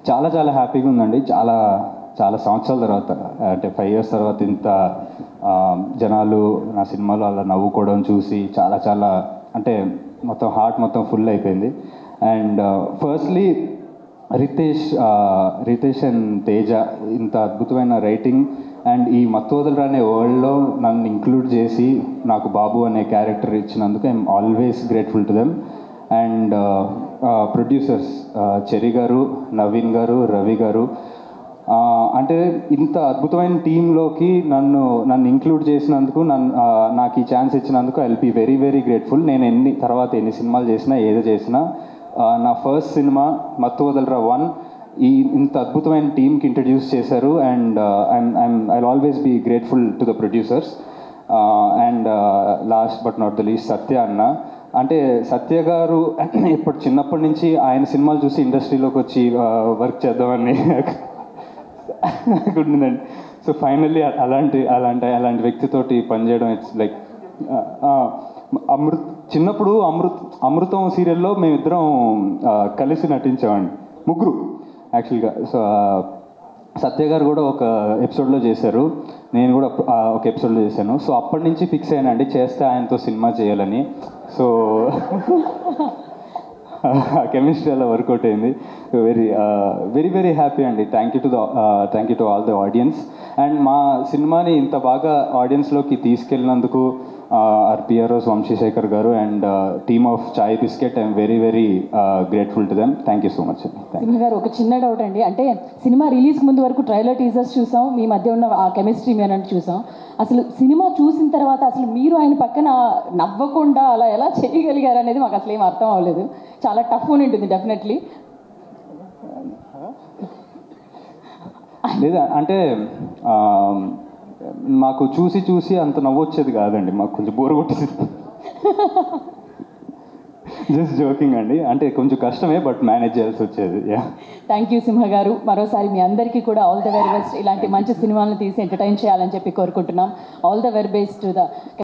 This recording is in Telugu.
చాలా చాలా హ్యాపీగా ఉందండి. చాలా చాలా సంవత్సరాల తర్వాత, అంటే 5 years తర్వాత ఇంత జనాలు నా సినిమాలో అలా నవ్వుకోవడం చూసి చాలా చాలా అంటే మొత్తం హార్ట్ మొత్తం ఫుల్ అయిపోయింది. And firstly Ritesh and Teja ఇంత అద్భుతమైన రైటింగ్ అండ్ ఈ మత్తు వదలరా అనే వరల్డ్లో నన్ను ఇంక్లూడ్ చేసి నాకు బాబు అనే క్యారెక్టర్ ఇచ్చినందుకు I'm always grateful to them. And producers Cheri గారు, నవీన్ గారు, రవి గారు, అంటే ఇంత అద్భుతమైన టీంలోకి నన్ను ఇంక్లూడ్ చేసినందుకు, నాకు ఈ ఛాన్స్ ఇచ్చినందుకు I will be very very grateful. నేను ఎన్ని సినిమాలు చేసినా ఏదో చేసినా నా ఫస్ట్ సినిమా మత్తు వదలరా 1 ఇంత అద్భుతమైన టీంకి ఇంట్రడ్యూస్ చేశారు. And I always be grateful to the producers. And last but not the least Satya అన్న. అంటే సత్య గారు ఇప్పుడు చిన్నప్పటి నుంచి ఆయన సినిమాలు చూసి ఇండస్ట్రీలోకి వచ్చి వర్క్ చేద్దామని ఉంటుందండి. సో ఫైనల్లీ అలాంటి వ్యక్తితోటి పనిచేయడం ఇట్స్ లైక్ చిన్నప్పుడు అమృతం సీరియల్లో మేమిద్దరం కలిసి నటించామండి, ముగ్గురు యాక్చువల్గా. సో సత్య గారు కూడా ఒక ఎపిసోడ్లో చేశారు, నేను కూడా ఒక ఎపిసోడ్లో చేశాను. సో అప్పటి నుంచి ఫిక్స్ అయ్యానండి చేస్తే ఆయనతో సినిమా చేయాలని. సో కెమిస్ట్రీ అలా వర్కౌట్ అయింది. వెరీ వెరీ హ్యాపీ అండి. Thank you to all the audience. And మా సినిమాని ఇంత బాగా ఆడియన్స్లోకి తీసుకెళ్ళినందుకు పిఆర్ఓస్ వంశీశేఖర్ గారు and team of Chai biscuit I'm very very grateful to them. Thank you so much అండి. సింహ గారు, ఒక చిన్న డౌట్ అండి. అంటే సినిమా రిలీజ్కి ముందు వరకు ట్రైలర్ టీజర్స్ చూసాం, మీ మధ్య ఉన్న ఆ కెమిస్ట్రీ అని చూసాం. అసలు సినిమా చూసిన తర్వాత అసలు మీరు ఆయన పక్కన నవ్వకుండా అలా ఎలా చేయగలిగారు అనేది మాకు అసలు ఏం అర్థం అవ్వలేదు. చాలా టఫ్ ఉంటుంది డెఫినెట్లీ. లేదా అంటే మాకు చూసి అంత నవ్వొచ్చేది కాదండి, మాకు కొంచెం బోర్ కొట్టేది. జస్ట్ జోకింగ్ అండి, అంటే కొంచెం కష్టమే బట్ మేనేజ్ చేయాల్సి వచ్చేది. థ్యాంక్ యూ సింహ గారు. మరోసారి మీ అందరికీ కూడా ఆల్ ద వెరీ బెస్ట్. ఇలాంటి మంచి సినిమాలను తీసి ఎంటర్టైన్ చేయాలని చెప్పి కోరుకుంటున్నాం. All the very best to the